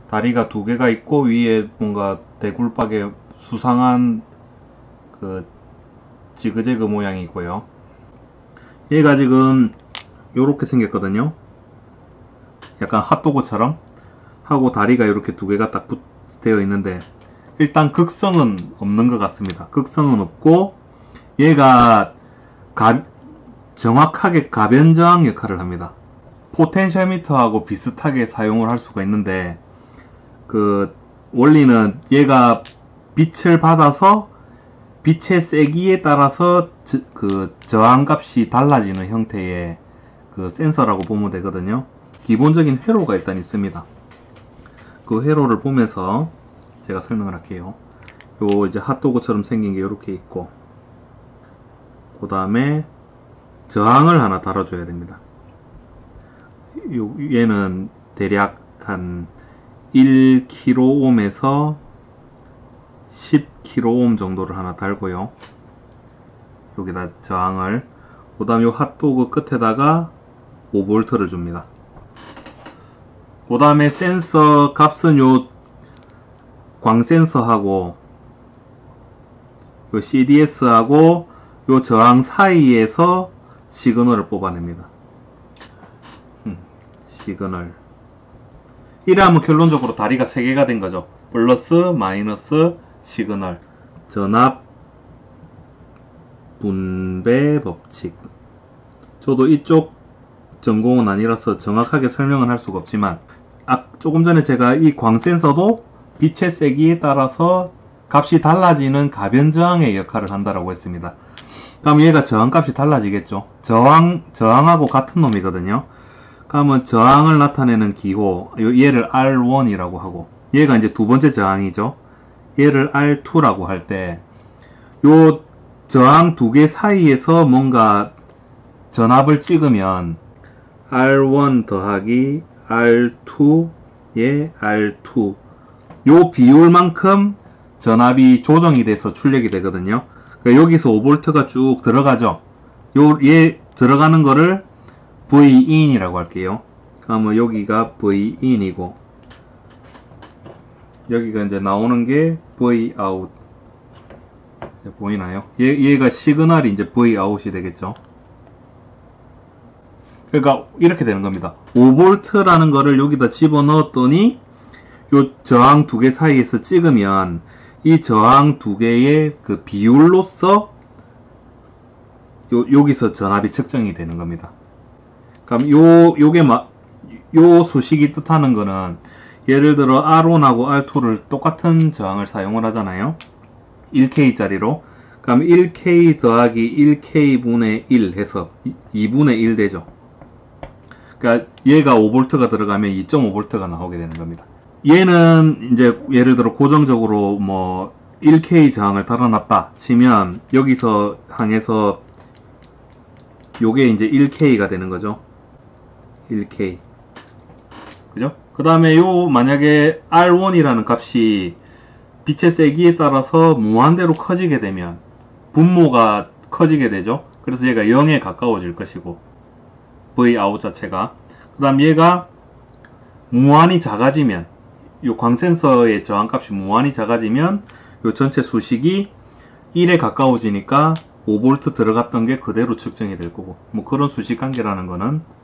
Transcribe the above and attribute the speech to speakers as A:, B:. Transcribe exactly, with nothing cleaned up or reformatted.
A: 다리가 두 개가 있고 위에 뭔가 대굴박에 수상한 그 지그재그 모양이고요. 얘가 지금 요렇게 생겼거든요. 약간 핫도그처럼 하고 다리가 이렇게 두 개가 딱 되어 있는데, 일단 극성은 없는 것 같습니다. 극성은 없고 얘가 가, 정확하게 가변 저항 역할을 합니다. 포텐셜 미터하고 비슷하게 사용을 할 수가 있는데, 그 원리는 얘가 빛을 받아서 빛의 세기에 따라서 저, 그 저항값이 달라지는 형태의 그 센서라고 보면 되거든요. 기본적인 회로가 일단 있습니다. 그 회로를 보면서 제가 설명을 할게요. 요 이제 핫도그처럼 생긴 게 이렇게 있고, 그 다음에 저항을 하나 달아줘야 됩니다. 요, 얘는 대략 한 일 킬로옴에서 십 킬로옴 정도를 하나 달고요. 여기다 저항을, 그 다음 요 핫도그 끝에다가 오 볼트를 줍니다. 그 다음에 센서 값은 요 광센서하고 요 씨디에스하고 요 저항 사이에서 시그널을 뽑아냅니다. 음, 시그널. 이래하면 결론적으로 다리가 세 개가 된 거죠. 플러스, 마이너스, 시그널. 전압 분배 법칙. 저도 이쪽 전공은 아니라서 정확하게 설명은 할 수가 없지만, 아, 조금 전에 제가 이 광센서도 빛의 세기에 따라서 값이 달라지는 가변저항의 역할을 한다라고 했습니다. 그럼 얘가 저항값이 달라지겠죠. 저항, 저항하고 같은 놈이거든요. 그러면 저항을 나타내는 기호, 얘를 알 원이라고 하고, 얘가 이제 두 번째 저항이죠. 얘를 알 투라고 할 때, 요 저항 두 개 사이에서 뭔가 전압을 찍으면 알 원 더하기 알 투의 알 투, 요 비율만큼 전압이 조정이 돼서 출력이 되거든요. 그러니까 여기서 오 볼트가 쭉 들어가죠. 요, 얘 들어가는 거를 브이인이라고 할게요. 그러면 여기가 브이인이고, 여기가 이제 나오는 게 브이아웃. 보이나요? 얘, 얘가 시그널이 이제 브이아웃이 되겠죠. 그러니까 이렇게 되는 겁니다. 오 볼트라는 거를 여기다 집어 넣었더니 요 저항 두 개 사이에서 찍으면 이 저항 두 개의 그 비율로서 요, 여기서 전압이 측정이 되는 겁니다. 그럼 요, 요게 막, 요 수식이 뜻하는 거는, 예를 들어 알 원하고 알 투를 똑같은 저항을 사용을 하잖아요. 일 케이 짜리로. 그럼 일 케이 더하기 일 케이 분의 일 해서 이 분의 일 되죠. 그러니까 얘가 오 볼트가 들어가면 이 점 오 볼트가 나오게 되는 겁니다. 얘는 이제 예를 들어 고정적으로 뭐 일 케이 저항을 달아놨다 치면 여기서 항해서 요게 이제 일 케이가 되는 거죠. 일 케이. 그죠? 그 다음에 요 만약에 알 원이라는 값이 빛의 세기에 따라서 무한대로 커지게 되면 분모가 커지게 되죠. 그래서 얘가 영에 가까워질 것이고, 브이아웃 자체가. 그 다음 얘가 무한히 작아지면, 요 광센서의 저항값이 무한히 작아지면 요 전체 수식이 일에 가까워지니까 오 볼트 들어갔던 게 그대로 측정이 될 거고, 뭐 그런 수식 관계라는 거는